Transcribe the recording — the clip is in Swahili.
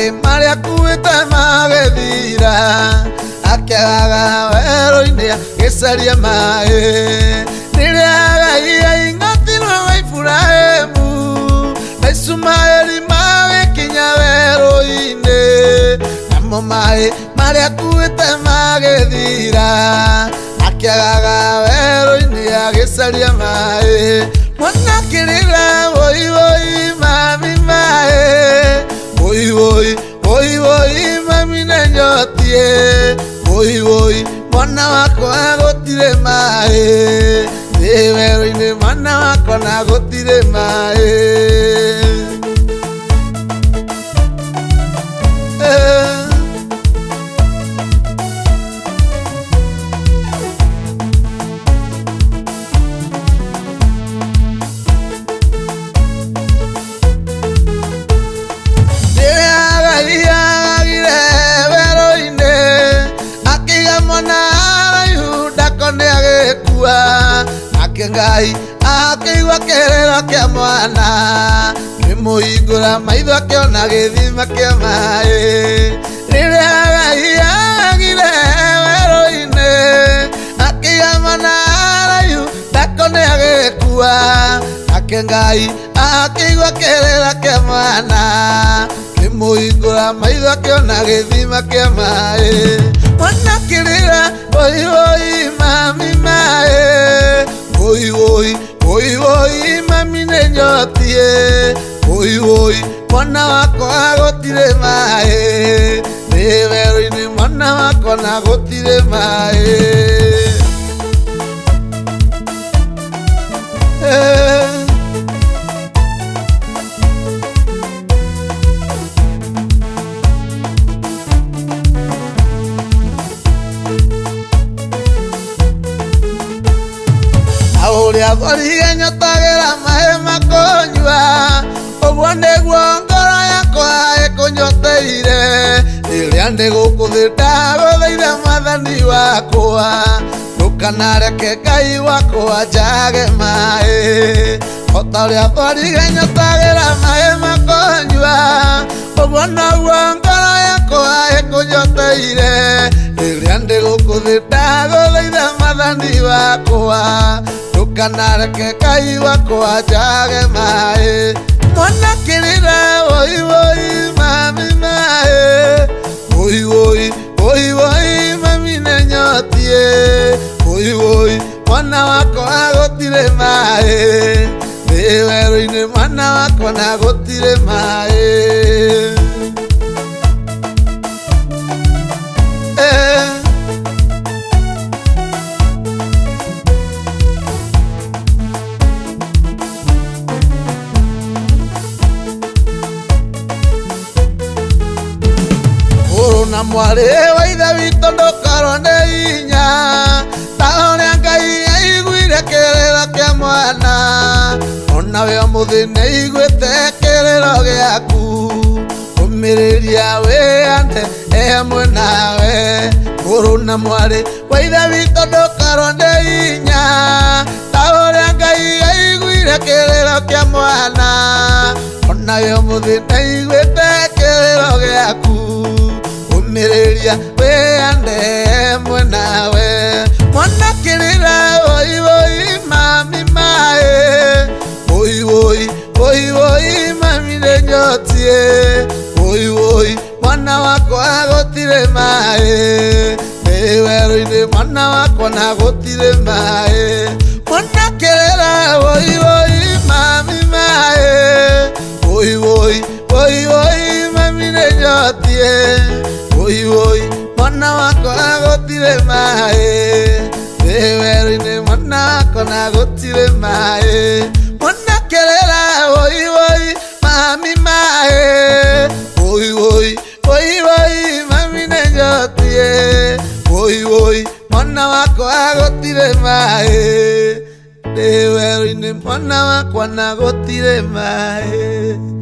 mai maria kuita magethira akiagaga werũ-inĩ agĩcaria maĩ rĩrĩa Ngai aingatirwo wa Iburahĩmu na Ishumaeli magĩkinya werũ-inĩ namo maĩ maria kuita magethira akiagaga werũ-inĩ agĩcaria maĩ mwana akĩrĩra woi woi mami maĩ woi woi woi woi mami nĩnyotie woi woi mwana wakwa gũtirĩ maĩ thĩ werũ-inĩ mwana wakwa na gũtirĩ maĩ Ngai akĩigua kĩrĩro kĩa mwana kĩmũhingũra maitho akĩona gĩthima kĩa maĩ rĩrĩa Ngai agire werũ-inĩ akĩiga mwana haraihu ndakone agĩkua nake Ngai akĩigua kĩrĩro kĩa mwana kĩmũhingũra maitho akĩona gĩthima kĩa maĩ mwana akĩrĩra woi woi mami maĩ woi woi woi woi mami nĩnyotie woi woi mwana wakwa gũtirĩ maĩ thĩ werũ-inĩ mwana wakwa na gũtirĩ maĩ ũrĩa thwarire nyotagĩra maĩ makũnyua ũguo nĩguo ngoro yakwa ĩkũnyoteire rĩrĩa ndĩ gũkũ thĩ ndagũthaitha Mwathani wakwa ndũkanareke Ngai wakwa njage maĩ o ta ũrĩa thwarire nyotagĩra maĩ makũnyua ũguo noguo ngoro yakwa ĩkũnyoteire rĩrĩa ndĩ gũkũ thĩ ndagũthaitha Mwathani wakwa ndũkanareke Ngai wakwa njage maĩ mwana akĩrĩra woi woi mami maĩ woi woi woi woi mami nĩnyotie woi woi mwana wakwa gũtirĩ maĩ thĩ werũ-inĩ mwana wakwa na gũtirĩ maĩ na mwarĩ wa ithe witũ ndũkarwo nĩ hinya ta ũrĩa Ngai aiguire kĩrĩro kĩa mwana onawe ũmũthĩ nĩaiguĩte kĩrĩro gĩaku ũmĩrĩria wĩyande hamwe nawe mũrũ na mwarĩ wa ithe witũ ndũkarwo nĩ hinya ta ũrĩa Ngai aiguire kĩrĩro kĩa mwana onawe ũmũthĩ nĩaiguĩte kĩrĩro gĩaku ũmĩrĩria wĩyande hamwe nawe mwana akĩrĩra woi woi mami maĩ woi woi woi woi mami nĩnyotie woi woi mwana wakwa gũtirĩ maĩ thĩ werũ-inĩ mwana wakwa na gũtirĩ maĩ mwana akĩrĩra woi woi mami maĩ woi woi woi woi mami nĩnyotie woi woi mwana wakwa gũtirĩ maĩ thĩ werũ-inĩ mwana wakwa na gũtirĩ maĩ mwana akĩrĩra woi woi mami maĩ woi woi woi woi mami nĩnyotie woi woi mwana wakwa gũtirĩ maĩ thĩ werũ-inĩ mwana wakwa na gũtirĩ maĩ